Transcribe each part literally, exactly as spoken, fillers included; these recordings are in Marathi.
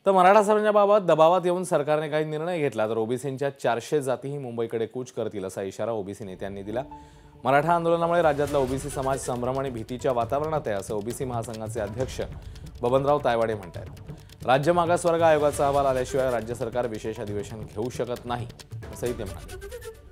तर मराठा समाजाबाबत दबावात येऊन सरकारने काही निर्णय घेतला तर ओबीसींच्या चारशे जातीही मुंबईकडे कूच करतील असा इशारा ओबीसी नेत्यांनी दिला। मराठा आंदोलनामुळे राज्यातला ओबीसी समाज संभ्रम आणि भीतीच्या वातावरणात आहे असं ओबीसी महासंघाचे अध्यक्ष बबनराव तायवाडे म्हणतात। राज्य मागासवर्ग आयोगाचा अहवाल आल्याशिवाय राज्य सरकार विशेष अधिवेशन घेऊ शकत नाही असंही ते म्हणाले।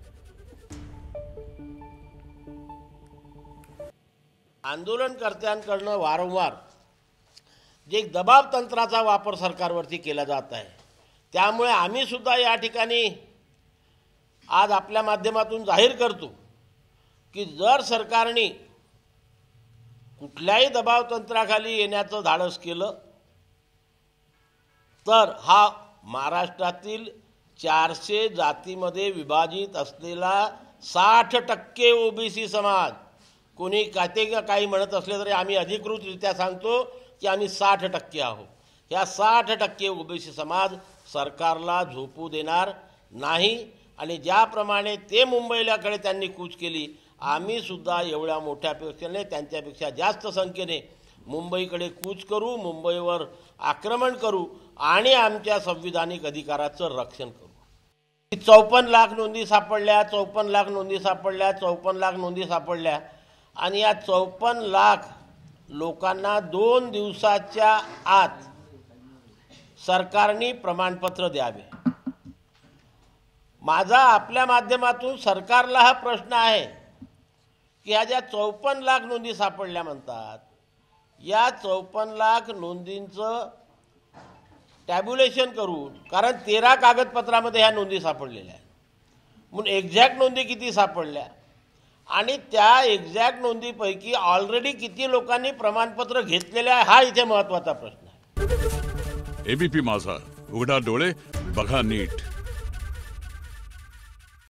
आंदोलनकर्त्यांकडून वारंवार जे दबाव तंत्राचा वापर सरकारवरती केला जात आहे, त्यामुळे आम्ही सुद्धा या ठिकाणी आज आपल्या माध्यमातून जाहीर करतो की जर सरकारने कुठल्याही दबाव तंत्राखाली येण्याचं धाडस केलं तर हा महाराष्ट्रातील चारशे जातीमध्ये विभाजित असलेला साठ टक्के ओबीसी समाज, कोणी काते काही म्हणत असले तरी आम्ही अधिकृतरित्या सांगतो की आम्ही साठ टक्के आहोत। या साठ टक्के ओबीसी समाज सरकारला झोपू देणार नाही आणि ज्याप्रमाणे ते मुंबईलाकडे त्यांनी कूच केली, आम्ही सुद्धा एवढ्या मोठ्या पेक्षाने त्यांच्यापेक्षा जास्त संख्येने मुंबईकडे कूच करू, मुंबईवर आक्रमण करू आणि आमच्या संविधानिक अधिकाराचं रक्षण करू। चौपन्न लाख नोंदी सापडल्या चौपन्न लाख नोंदी सापडल्या चौपन्न लाख नोंदी सापडल्या आणि या चौपन्न लाख लोकांना दोन दिवसाच्या आत सरकारने प्रमाणपत्र द्यावे। माझा आपल्या माध्यमातून सरकारला हा प्रश्न आहे की ह्या ज्या चौपन्न लाख नोंदी सापडल्या म्हणतात, या चौपन्न लाख नोंदींचं टॅब्युलेशन करून, कारण तेरा कागदपत्रामध्ये ह्या नोंदी सापडलेल्या आहेत, म्हणून एक्झॅक्ट नोंदी किती सापडल्या आणि त्या एक्झॅक्ट नोंदीपैकी ऑलरेडी किती लोकांनी प्रमाणपत्र घेतलेले आहे, हा इथे महत्त्वाचा प्रश्न आहे। एबीपी माझा, उघडा डोळे बघा नीट।